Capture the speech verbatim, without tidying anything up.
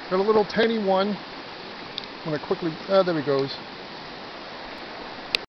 Got a little tiny one. I'm going to quickly, ah, there he goes.